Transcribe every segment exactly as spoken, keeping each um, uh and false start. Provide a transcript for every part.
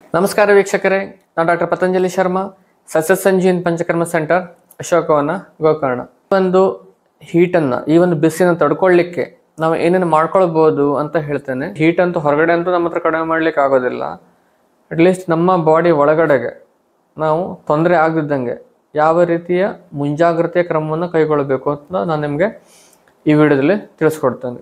ನಮಸ್ಕಾರ ವೀಕ್ಷಕರೇ, ನಾನು ಡಾಕ್ಟರ್ ಪತಂಜಲಿ ಶರ್ಮಾ, ಸಸ್ಯ ಸಂಜೀವಿನಿ ಪಂಚಕರ್ಮ ಸೆಂಟರ್, ಅಶೋಕವನ, ಗೋಕರ್ಣ. ಒಂದು ಹೀಟನ್ನು, ಈ ಒಂದು ಬಿಸಿನ ತಡ್ಕೊಳ್ಳಿಕ್ಕೆ ನಾವು ಏನೇನು ಮಾಡ್ಕೊಳ್ಬೋದು ಅಂತ ಹೇಳ್ತೇನೆ. ಹೀಟ್ ಅಂತೂ ಹೊರಗಡೆ ಅಂತೂ ನಮ್ಮ ಹತ್ರ ಕಡಿಮೆ ಮಾಡ್ಲಿಕ್ಕೆ ಆಗೋದಿಲ್ಲ. ಅಟ್ಲೀಸ್ಟ್ ನಮ್ಮ ಬಾಡಿ ಒಳಗಡೆಗೆ ನಾವು ತೊಂದರೆ ಆಗದಿದ್ದಂಗೆ ಯಾವ ರೀತಿಯ ಮುಂಜಾಗ್ರತೆ ಕ್ರಮವನ್ನು ಕೈಗೊಳ್ಳಬೇಕು ಅಂತ ನಾನು ನಿಮಗೆ ಈ ವಿಡಿಯೋದಲ್ಲಿ ತಿಳಿಸ್ಕೊಡ್ತೇನೆ.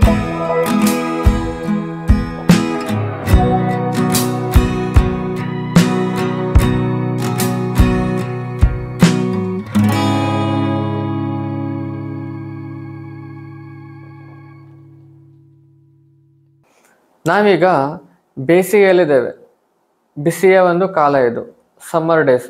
ನಾವೀಗ ಬೇಸಿಗೆಯಲ್ಲಿದ್ದೇವೆ. ಬಿಸಿಯ ಒಂದು ಕಾಲ ಇದು, ಸಮ್ಮರ್ ಡೇಸ್.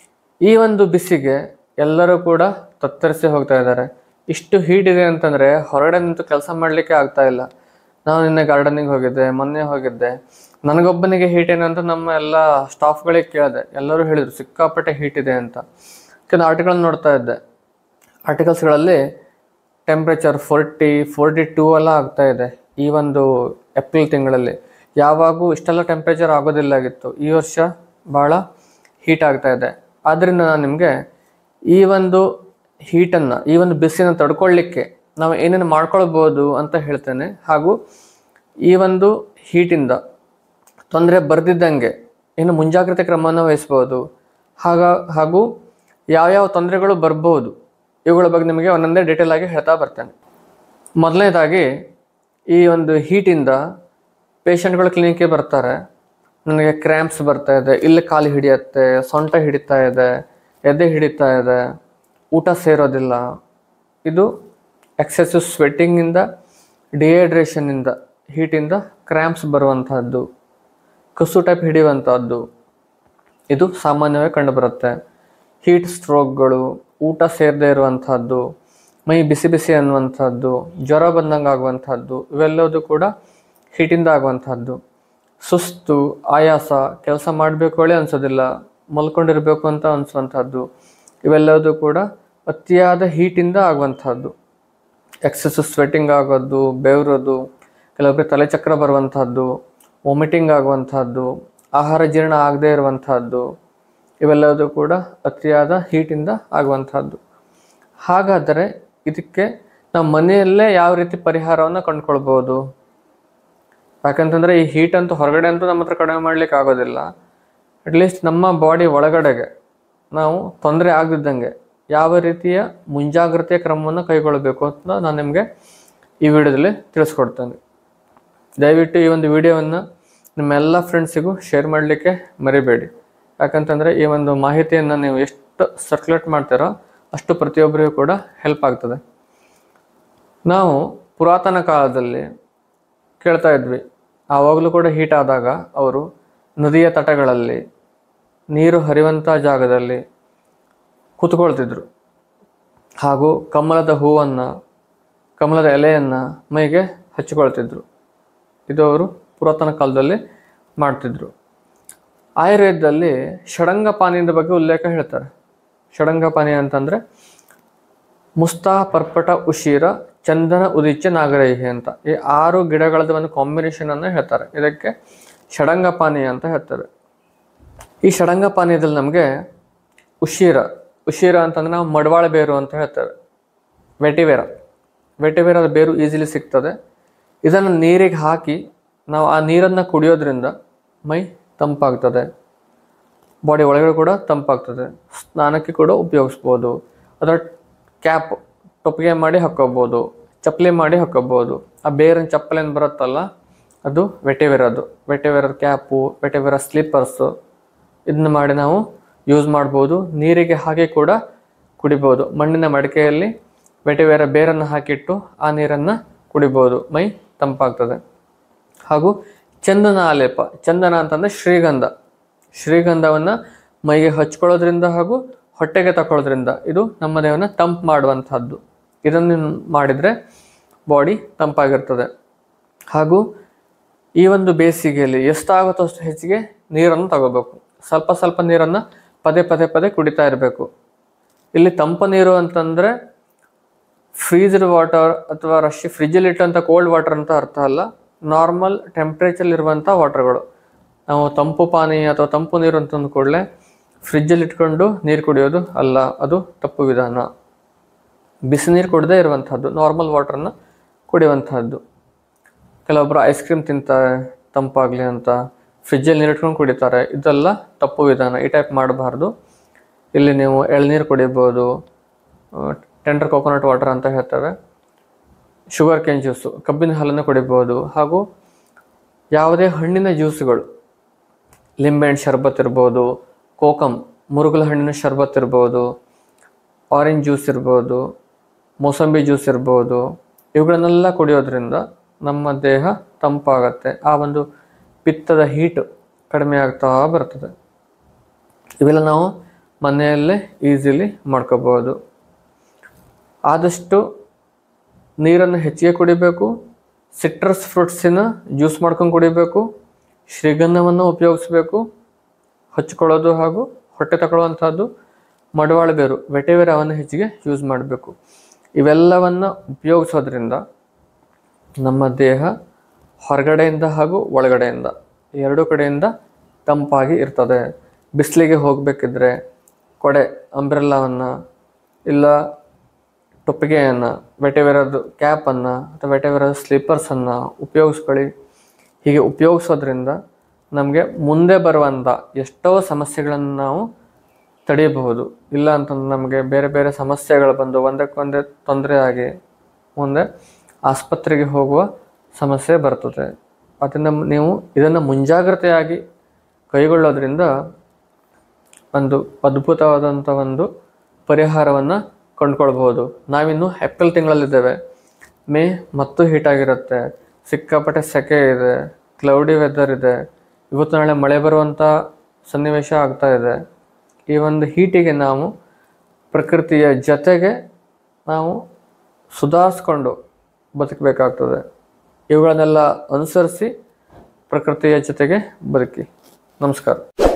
ಈ ಒಂದು ಬಿಸಿಗೆ ಎಲ್ಲರೂ ಕೂಡ ತತ್ತರಿಸಿ ಹೋಗ್ತಾ ಇದ್ದಾರೆ. ಇಷ್ಟು ಹೀಟ್ ಇದೆ ಅಂತಂದರೆ ಹೊರಗಡೆ ನಿಂತು ಕೆಲಸ ಮಾಡಲಿಕ್ಕೆ ಆಗ್ತಾ ಇಲ್ಲ. ನಾನು ನಿನ್ನೆ ಗಾರ್ಡನಿಗೆ ಹೋಗಿದ್ದೆ, ಮೊನ್ನೆ ಹೋಗಿದ್ದೆ. ನನಗೊಬ್ಬನಿಗೆ ಹೀಟ್ ಏನಂತ ನಮ್ಮ ಎಲ್ಲ ಸ್ಟಾಫ್ಗಳಿಗೆ ಕೇಳಿದೆ. ಎಲ್ಲರೂ ಹೇಳಿದರು ಸಿಕ್ಕಾಪಟ್ಟೆ ಹೀಟ್ ಇದೆ ಅಂತ. ಕೆಲವು ಆರ್ಟಿಕಲ್ ನೋಡ್ತಾ ಇದ್ದೆ. ಆರ್ಟಿಕಲ್ಸ್ಗಳಲ್ಲಿ ಟೆಂಪ್ರೇಚರ್ ಫೋರ್ಟಿ ಫೋರ್ಟಿ ಟೂ ಎಲ್ಲ ಆಗ್ತಾ ಇದೆ ಈ ಒಂದು ಏಪ್ರಿಲ್ ತಿಂಗಳಲ್ಲಿ. ಯಾವಾಗೂ ಇಷ್ಟೆಲ್ಲ ಟೆಂಪ್ರೇಚರ್ ಆಗೋದಿಲ್ಲಾಗಿತ್ತು. ಈ ವರ್ಷ ಭಾಳ ಹೀಟ್ ಆಗ್ತಾ ಇದೆ. ಆದ್ದರಿಂದ ನಾನು ನಿಮಗೆ ಈ ಒಂದು ಹೀಟನ್ನು, ಈ ಒಂದು ಬಿಸಿನ ತಡ್ಕೊಳ್ಳಿಕ್ಕೆ ನಾವು ಏನೇನು ಮಾಡ್ಕೊಳ್ಬೋದು ಅಂತ ಹೇಳ್ತೇನೆ. ಹಾಗೂ ಈ ಒಂದು ಹೀಟಿಂದ ತೊಂದರೆ ಬರೆದಿದ್ದಂಗೆ ಏನು ಮುಂಜಾಗ್ರತೆ ಕ್ರಮವನ್ನು ವಹಿಸ್ಬೋದು, ಹಾಗ ಹಾಗೂ ಯಾವ್ಯಾವ ತೊಂದರೆಗಳು ಬರ್ಬೋದು, ಇವುಗಳ ಬಗ್ಗೆ ನಿಮಗೆ ಒಂದೊಂದೇ ಡೀಟೇಲ್ ಆಗಿ ಹೇಳ್ತಾ ಬರ್ತೇನೆ. ಮೊದಲನೇದಾಗಿ, ಈ ಒಂದು ಹೀಟಿಂದ ಪೇಷಂಟ್ಗಳು ಕ್ಲಿನಿಕ್ಗೆ ಬರ್ತಾರೆ. ನನಗೆ ಕ್ರ್ಯಾಂಪ್ಸ್ ಬರ್ತಾ ಇದೆ, ಇಲ್ಲಿ ಕಾಲು ಹಿಡಿಯುತ್ತೆ, ಸೊಂಟ ಹಿಡಿತಾ ಇದೆ, ಎದೆ ಹಿಡಿತಾ ಇದೆ, ಊಟ ಸೇರೋದಿಲ್ಲ. ಇದು ಎಕ್ಸೆಸಿವ್ ಸ್ವೆಟ್ಟಿಂಗಿಂದ, ಡಿಹೈಡ್ರೇಷನ್ನಿಂದ, ಹೀಟಿಂದ ಕ್ರ್ಯಾಂಪ್ಸ್ ಬರುವಂತಹದ್ದು, ಕಸು ಟೈಪ್ ಹಿಡಿಯುವಂಥದ್ದು ಇದು ಸಾಮಾನ್ಯವಾಗಿ ಕಂಡುಬರುತ್ತೆ. ಹೀಟ್ ಸ್ಟ್ರೋಕ್ಗಳು, ಊಟ ಸೇರದೇ ಇರುವಂಥದ್ದು, ಮೈ ಬಿಸಿ ಬಿಸಿ ಅನ್ನುವಂಥದ್ದು, ಜ್ವರ ಬಂದಂಗೆ ಆಗುವಂಥದ್ದು, ಇವೆಲ್ಲವೂ ಕೂಡ ಹೀಟಿಂದ ಆಗುವಂಥದ್ದು. ಸುಸ್ತು, ಆಯಾಸ, ಕೆಲಸ ಮಾಡಬೇಕು ಹೇಳಿ ಅನಿಸೋದಿಲ್ಲ, ಮಲ್ಕೊಂಡಿರಬೇಕು ಅಂತ ಅನಿಸುವಂಥದ್ದು, ಇವೆಲ್ಲವೂ ಕೂಡ ಅತಿಯಾದ ಹೀಟಿಂದ ಆಗುವಂಥದ್ದು. ಎಕ್ಸೆಸಿವ್ ಸ್ವೆಟ್ಟಿಂಗ್ ಆಗೋದು, ಬೆವರೋದು, ಕೆಲವೊಬ್ಬರಿಗೆ ತಲೆ ಚಕ್ರ ಬರುವಂಥದ್ದು, ವಾಮಿಟಿಂಗ್ ಆಗುವಂಥದ್ದು, ಆಹಾರ ಜೀರ್ಣ ಆಗದೇ ಇರುವಂಥದ್ದು, ಇವೆಲ್ಲವೂ ಕೂಡ ಅತಿಯಾದ ಹೀಟಿಂದ ಆಗುವಂಥದ್ದು. ಹಾಗಾದರೆ ಇದಕ್ಕೆ ನಾವು ಮನೆಯಲ್ಲೇ ಯಾವ ರೀತಿ ಪರಿಹಾರವನ್ನು ಕಂಡುಕೊಳ್ಬೋದು? ಯಾಕಂತಂದರೆ ಈ ಹೀಟ್ ಅಂತೂ ಹೊರಗಡೆ ಅಂತೂ ನಮ್ಮ ಹತ್ರ ಕಡಿಮೆ ಮಾಡಲಿಕ್ಕೆ ಆಗೋದಿಲ್ಲ. ಅಟ್ಲೀಸ್ಟ್ ನಮ್ಮ ಬಾಡಿ ಒಳಗಡೆಗೆ ನಾವು ತೊಂದರೆ ಆಗದಿದ್ದಂಗೆ ಯಾವ ರೀತಿಯ ಮುಂಜಾಗ್ರತೆ ಕ್ರಮವನ್ನು ಕೈಗೊಳ್ಳಬೇಕು ಅಂತ ನಾನು ನಿಮಗೆ ಈ ವಿಡಿಯೋದಲ್ಲಿ ತಿಳಿಸ್ಕೊಡ್ತೇನೆ. ದಯವಿಟ್ಟು ಈ ಒಂದು ವಿಡಿಯೋವನ್ನು ನಿಮ್ಮೆಲ್ಲ ಫ್ರೆಂಡ್ಸಿಗೂ ಶೇರ್ ಮಾಡಲಿಕ್ಕೆ ಮರಿಬೇಡಿ. ಯಾಕಂತಂದರೆ ಈ ಒಂದು ಮಾಹಿತಿಯನ್ನು ನೀವು ಎಷ್ಟು ಸರ್ಕ್ಯುಲೇಟ್ ಮಾಡ್ತೀರೋ ಅಷ್ಟು ಪ್ರತಿಯೊಬ್ಬರಿಗೂ ಕೂಡ ಹೆಲ್ಪ್ ಆಗ್ತದೆ. ನಾವು ಪುರಾತನ ಕಾಲದಲ್ಲಿ ಕೇಳ್ತಾ ಇದ್ವಿ, ಆವಾಗಲೂ ಕೂಡ ಹೀಟ್ ಆದಾಗ ಅವರು ನದಿಯ ತಟಗಳಲ್ಲಿ, ನೀರು ಹರಿಯುವಂಥ ಜಾಗದಲ್ಲಿ ಕೂತ್ಕೊಳ್ತಿದ್ರು. ಹಾಗೂ ಕಮಲದ ಹೂವನ್ನು, ಕಮಲದ ಎಲೆಯನ್ನು ಮೈಗೆ ಹಚ್ಚಿಕೊಳ್ತಿದ್ರು. ಇದು ಅವರು ಪುರಾತನ ಕಾಲದಲ್ಲಿ ಮಾಡ್ತಿದ್ರು. ಆಯುರ್ವೇದದಲ್ಲಿ ಷಡಂಗ ಪಾನೀಯದ ಬಗ್ಗೆ ಉಲ್ಲೇಖ ಹೇಳ್ತಾರೆ. ಷಡಂಗ ಪಾನೀಯ ಅಂತಂದರೆ ಮುಸ್ತಾ, ಪರ್ಪಟ, ಉಶೀರ, ಚಂದನ, ಉದಿಚ್ಚ, ನಾಗರೈಹಿ ಅಂತ ಈ ಆರು ಗಿಡಗಳದ ಒಂದು ಕಾಂಬಿನೇಷನನ್ನು ಹೇಳ್ತಾರೆ. ಇದಕ್ಕೆ ಷಡಂಗ ಪಾನೀಯ ಅಂತ ಹೇಳ್ತಾರೆ. ಈ ಷಡಂಗ ಪಾನೀಯದಲ್ಲಿ ನಮಗೆ ಉಶೀರ, ಉಶೀರ ಅಂತಂದರೆ ನಾವು ಮಡವಾಳ ಬೇರು ಅಂತ ಹೇಳ್ತೇವೆ. ವೆಟಿವೇರ, ವೆಟಿವೇರದ ಬೇರು ಈಸಿಲಿ ಸಿಗ್ತದೆ. ಇದನ್ನು ನೀರಿಗೆ ಹಾಕಿ ನಾವು ಆ ನೀರನ್ನು ಕುಡಿಯೋದ್ರಿಂದ ಮೈ ತಂಪಾಗ್ತದೆ, ಬಾಡಿ ಒಳಗಡೆ ಕೂಡ ತಂಪಾಗ್ತದೆ. ಸ್ನಾನಕ್ಕೆ ಕೂಡ ಉಪಯೋಗಿಸ್ಬೋದು. ಅದರ ಕ್ಯಾಪ್ ಟೊಪ್ಪಿಗೆ ಮಾಡಿ ಹಾಕ್ಕೋಬೋದು, ಚಪ್ಪಲಿ ಮಾಡಿ ಹಾಕ್ಕೋಬೋದು. ಆ ಬೇರಿನ ಚಪ್ಪಲೇನು ಬರುತ್ತಲ್ಲ ಅದು ವೆಟಿವೇರದು. ವೆಟಿವೇರದ ಕ್ಯಾಪು, ವೆಟಿವೇರ ಸ್ಲೀಪರ್ಸು, ಇದನ್ನ ಮಾಡಿ ನಾವು ಯೂಸ್ ಮಾಡ್ಬೋದು. ನೀರಿಗೆ ಹಾಕಿ ಕೂಡ ಕುಡಿಬೋದು. ಮಣ್ಣಿನ ಮಡಿಕೆಯಲ್ಲಿ ವೆಟಿವೇರ ಬೇರನ್ನು ಹಾಕಿಟ್ಟು ಆ ನೀರನ್ನು ಕುಡಿಬೋದು, ಮೈ ತಂಪಾಗ್ತದೆ. ಹಾಗೂ ಚಂದನ ಆಲೇಪ, ಚಂದನ ಅಂತಂದರೆ ಶ್ರೀಗಂಧ. ಶ್ರೀಗಂಧವನ್ನು ಮೈಗೆ ಹಚ್ಕೊಳ್ಳೋದ್ರಿಂದ ಹಾಗೂ ಹೊಟ್ಟೆಗೆ ತಗೊಳ್ಳೋದ್ರಿಂದ ಇದು ನಮ್ಮ ದೇಹವನ್ನು ತಂಪು ಮಾಡುವಂಥದ್ದು. ಇದನ್ನು ಮಾಡಿದರೆ ಬಾಡಿ ತಂಪಾಗಿರ್ತದೆ. ಹಾಗೂ ಈ ಒಂದು ಬೇಸಿಗೆಯಲ್ಲಿ ಎಷ್ಟಾಗುತ್ತೋ ಅಷ್ಟು ಹೆಚ್ಚಿಗೆ ನೀರನ್ನು ತಗೋಬೇಕು. ಸ್ವಲ್ಪ ಸ್ವಲ್ಪ ನೀರನ್ನು ಪದೇ ಪದೇ ಪದೇ ಕುಡಿತಾ ಇರಬೇಕು. ಇಲ್ಲಿ ತಂಪು ನೀರು ಅಂತಂದರೆ ಫ್ರೀಜ್ಡ್ ವಾಟರ್ ಅಥವಾ ರಶಿ ಫ್ರಿಜ್ಜಲ್ಲಿ ಇಟ್ಟಂಥ ಕೋಲ್ಡ್ ವಾಟರ್ ಅಂತ ಅರ್ಥ ಅಲ್ಲ. ನಾರ್ಮಲ್ ಟೆಂಪ್ರೇಚರ್ ಇರುವಂಥ ವಾಟರ್ಗಳು. ನಾವು ತಂಪು ಪಾನೀಯ ಅಥವಾ ತಂಪು ನೀರು ಅಂತಂದು ಕೂಡಲೇ ಫ್ರಿಜ್ಜಲ್ಲಿ ಇಟ್ಕೊಂಡು ನೀರು ಕುಡಿಯೋದು ಅಲ್ಲ, ಅದು ತಪ್ಪು ವಿಧಾನ. ಬಿಸಿ ನೀರು ಕುಡದೇ ಇರುವಂಥದ್ದು, ನಾರ್ಮಲ್ ವಾಟ್ರನ್ನ ಕುಡಿಯುವಂಥದ್ದು. ಕೆಲವೊಬ್ಬರು ಐಸ್ ಕ್ರೀಮ್ ತಿಂತಾರೆ ತಂಪಾಗಲಿ ಅಂತ, ಫ್ರಿಜ್ಜಲ್ಲಿ ನೀರು ಇಟ್ಕೊಂಡು ಕುಡಿತಾರೆ, ಇದೆಲ್ಲ ತಪ್ಪು ವಿಧಾನ. ಈ ಟೈಪ್ ಮಾಡಬಾರ್ದು. ಇಲ್ಲಿ ನೀವು ಎಳ್ನೀರು ಕುಡಿಬೋದು, ಟೆಂಡರ್ ಕೋಕೋನಟ್ ವಾಟರ್ ಅಂತ ಹೇಳ್ತೇವೆ, ಶುಗರ್ ಕೇನ್ ಜ್ಯೂಸು, ಕಬ್ಬಿನ ಹಾಲನ್ನು ಕುಡಿಬೋದು. ಹಾಗೂ ಯಾವುದೇ ಹಣ್ಣಿನ ಜ್ಯೂಸುಗಳು, ಲಿಂಬೆಹಣ್ಣು ಶರ್ಬತ್ ಇರ್ಬೋದು, ಕೋಕಮ್ ಮುರುಗಲ ಹಣ್ಣಿನ ಶರ್ಬತ್ ಇರ್ಬೋದು, ಆರೆಂಜ್ ಜ್ಯೂಸ್ ಇರ್ಬೋದು, ಮೋಸಂಬಿ ಜ್ಯೂಸ್ ಇರ್ಬೋದು, ಇವುಗಳನ್ನೆಲ್ಲ ಕುಡಿಯೋದ್ರಿಂದ ನಮ್ಮ ದೇಹ ತಂಪಾಗತ್ತೆ. ಆ ಒಂದು ಪಿತ್ತದ ಹೀಟು ಕಡಿಮೆ ಆಗ್ತಾ ಬರ್ತದೆ. ಇವೆಲ್ಲ ನಾವು ಮನೆಯಲ್ಲೇ ಈಸಿಲಿ ಮಾಡ್ಕೋಬೋದು. ಆದಷ್ಟು ನೀರನ್ನು ಹೆಚ್ಚಿಗೆ ಕುಡಿಬೇಕು. ಸಿಟ್ರಸ್ ಫ್ರೂಟ್ಸಿನ ಜ್ಯೂಸ್ ಮಾಡ್ಕೊಂಡು ಕುಡಿಬೇಕು. ಶ್ರೀಗಂಧವನ್ನು ಉಪಯೋಗಿಸ್ಬೇಕು ಹಚ್ಕೊಳ್ಳೋದು ಹಾಗೂ ಹೊಟ್ಟೆ ತಗೊಳ್ಳುವಂಥದ್ದು. ಮಡವಾಳ ಬೇರು, ವೆಟೇವೇರ್ ಅವನ್ನು ಹೆಚ್ಚಿಗೆ ಯೂಸ್ ಮಾಡಬೇಕು. ಇವೆಲ್ಲವನ್ನು ಉಪಯೋಗಿಸೋದ್ರಿಂದ ನಮ್ಮ ದೇಹ ಹೊರಗಡೆಯಿಂದ ಹಾಗೂ ಒಳಗಡೆಯಿಂದ ಎರಡೂ ಕಡೆಯಿಂದ ತಂಪಾಗಿ ಇರ್ತದೆ. ಬಿಸಿಲಿಗೆ ಹೋಗಬೇಕಿದ್ರೆ ಕೊಡೆ, ಅಂಬ್ರೆಲ್ಲಾವನ್ನು ಇಲ್ಲ ಟೊಪ್ಪಿಗೆಯನ್ನು, ವೆಟೇವೇರದ್ದು ಕ್ಯಾಪನ್ನು ಅಥವಾ ವೆಟೇವೇರದ ಸ್ಲೀಪರ್ಸನ್ನು ಉಪಯೋಗಿಸ್ಕೊಳ್ಳಿ. ಹೀಗೆ ಉಪಯೋಗಿಸೋದ್ರಿಂದ ನಮಗೆ ಮುಂದೆ ಬರುವಂಥ ಎಷ್ಟೋ ಸಮಸ್ಯೆಗಳನ್ನು ನಾವು ತಡೆಯಬಹುದು. ಇಲ್ಲ ಅಂತಂದ್ರೆ ನಮಗೆ ಬೇರೆ ಬೇರೆ ಸಮಸ್ಯೆಗಳು ಬಂದು ಒಂದಕ್ಕೊಂದೇ ತೊಂದರೆ ಆಗಿ ಮುಂದೆ ಆಸ್ಪತ್ರೆಗೆ ಹೋಗುವ ಸಮಸ್ಯೆ ಬರ್ತದೆ. ಅದನ್ನು ನೀವು ಇದನ್ನು ಮುಂಜಾಗ್ರತೆಯಾಗಿ ಕೈಗೊಳ್ಳೋದ್ರಿಂದ ಒಂದು ಅದ್ಭುತವಾದಂಥ ಒಂದು ಪರಿಹಾರವನ್ನು ಕೊಂಡ್ಕೊಳ್ಬೋದು. ನಾವಿನ್ನು ಏಪ್ರಿಲ್ ತಿಂಗಳಲ್ಲಿದ್ದೇವೆ. ಮೇ ಮತ್ತು ಹೀಟಾಗಿರುತ್ತೆ, ಸಿಕ್ಕಾಪಟ್ಟೆ ಸೆಕೆ ಇದೆ, ಕ್ಲೌಡಿ ವೆದರ್ ಇದೆ. ಇವತ್ತು ನಾಳೆ ಮಳೆ ಬರುವಂಥ ಸನ್ನಿವೇಶ ಆಗ್ತಾ ಇದೆ. ಈ ಒಂದು ಹೀಟಿಗೆ ನಾವು ಪ್ರಕೃತಿಯ ಜೊತೆಗೆ ನಾವು ಸುಧಾರಿಸ್ಕೊಂಡು ಬದುಕಬೇಕಾಗ್ತದೆ. ಇವುಗಳನ್ನೆಲ್ಲ ಅನುಸರಿಸಿ ಪ್ರಕೃತಿಯ ಜೊತೆಗೆ ಬದುಕಿ. ನಮಸ್ಕಾರ.